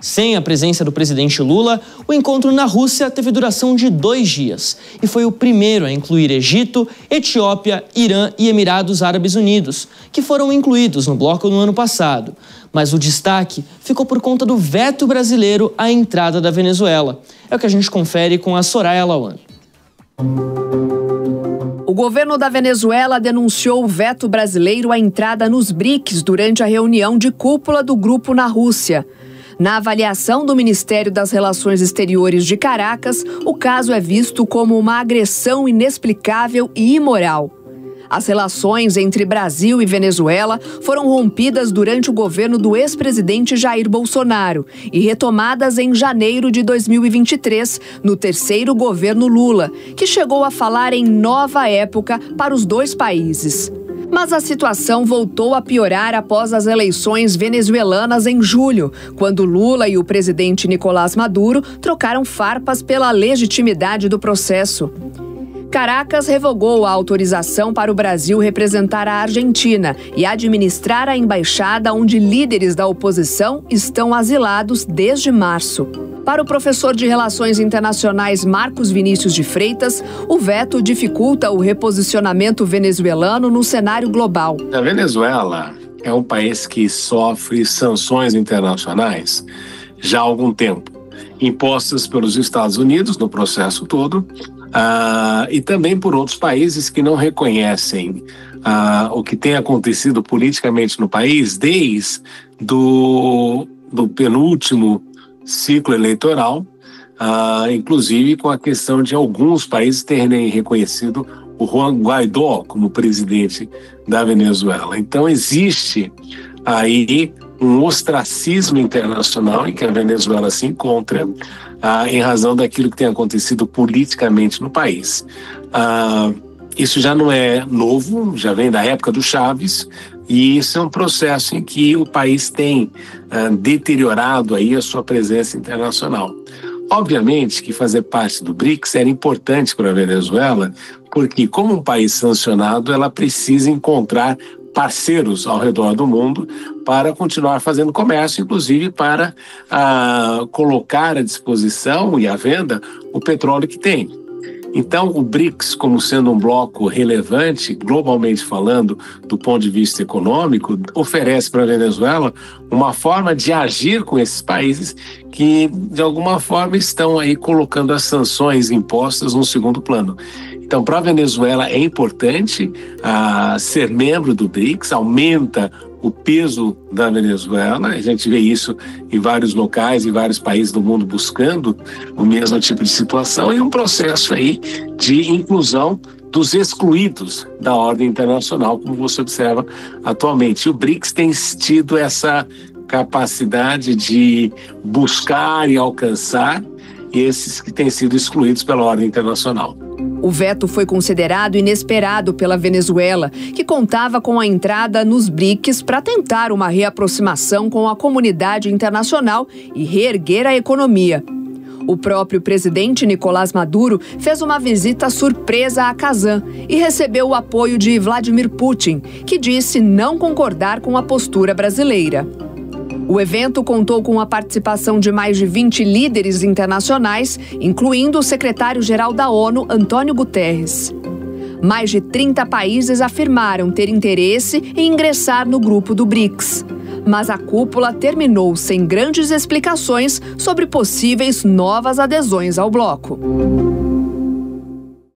Sem a presença do presidente Lula, o encontro na Rússia teve duração de 2 dias e foi o primeiro a incluir Egito, Etiópia, Irã e Emirados Árabes Unidos, que foram incluídos no bloco no ano passado. Mas o destaque ficou por conta do veto brasileiro à entrada da Venezuela. É o que a gente confere com a Soraya Lawand. O governo da Venezuela denunciou o veto brasileiro à entrada nos BRICS durante a reunião de cúpula do grupo na Rússia. Na avaliação do Ministério das Relações Exteriores de Caracas, o caso é visto como uma agressão inexplicável e imoral. As relações entre Brasil e Venezuela foram rompidas durante o governo do ex-presidente Jair Bolsonaro e retomadas em janeiro de 2023, no terceiro governo Lula, que chegou a falar em nova época para os dois países. Mas a situação voltou a piorar após as eleições venezuelanas em julho, quando Lula e o presidente Nicolás Maduro trocaram farpas pela legitimidade do processo. Caracas revogou a autorização para o Brasil representar a Argentina e administrar a embaixada onde líderes da oposição estão asilados desde março. Para o professor de Relações Internacionais Marcos Vinícius de Freitas, o veto dificulta o reposicionamento venezuelano no cenário global. A Venezuela é um país que sofre sanções internacionais já há algum tempo, impostas pelos Estados Unidos no processo todo, e também por outros países que não reconhecem o que tem acontecido politicamente no país desde do penúltimo ciclo eleitoral, inclusive com a questão de alguns países terem reconhecido o Juan Guaidó como presidente da Venezuela. Então existe aí um ostracismo internacional em que a Venezuela se encontra em razão daquilo que tem acontecido politicamente no país. Isso já não é novo, já vem da época do Chávez, e isso é um processo em que o país tem deteriorado aí a sua presença internacional. Obviamente que fazer parte do BRICS era importante para a Venezuela, porque como um país sancionado, ela precisa encontrar parceiros ao redor do mundo para continuar fazendo comércio, inclusive para colocar à disposição e à venda o petróleo que tem. Então, o BRICS, como sendo um bloco relevante, globalmente falando, do ponto de vista econômico, oferece para a Venezuela uma forma de agir com esses países que, de alguma forma, estão aí colocando as sanções impostas no segundo plano. Então, para a Venezuela é importante ser membro do BRICS, aumenta o peso da Venezuela. A gente vê isso em vários locais, em vários países do mundo buscando o mesmo tipo de situação e um processo aí de inclusão dos excluídos da ordem internacional, como você observa atualmente. O BRICS tem tido essa capacidade de buscar e alcançar esses que têm sido excluídos pela ordem internacional. O veto foi considerado inesperado pela Venezuela, que contava com a entrada nos BRICS para tentar uma reaproximação com a comunidade internacional e reerguer a economia. O próprio presidente Nicolás Maduro fez uma visita surpresa a Kazan e recebeu o apoio de Vladimir Putin, que disse não concordar com a postura brasileira. O evento contou com a participação de mais de 20 líderes internacionais, incluindo o secretário-geral da ONU, Antônio Guterres. Mais de 30 países afirmaram ter interesse em ingressar no grupo do BRICS. Mas a cúpula terminou sem grandes explicações sobre possíveis novas adesões ao bloco.